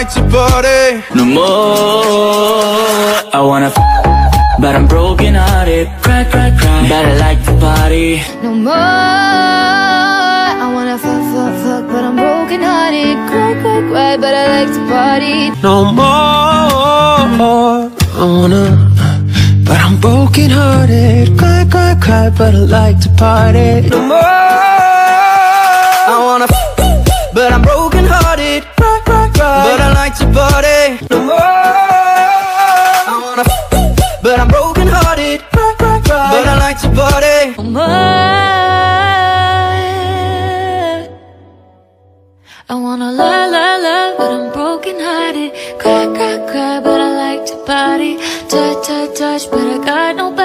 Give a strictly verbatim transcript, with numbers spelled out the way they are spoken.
like to party. No more. I wanna f, but I'm broken hearted. Cry, cry, cry, but I like to party. No more. I wanna fuck, fuck, fuck, but I'm broken hearted. Cry, cry, cry, but I like to party. No more. I wanna, but I'm broken hearted. Cry, cry, cry, but I like to party. No more. I wanna, but I'm broken hearted. Cry, cry, cry, but I like to party. No more. I wanna, but I'm broken hearted. Cry, cry, cry, but I like to party. No more. I wanna la la la, but I'm broken hearted. Cry, cry, cry, but I like to party. Touch, touch, touch, but I got no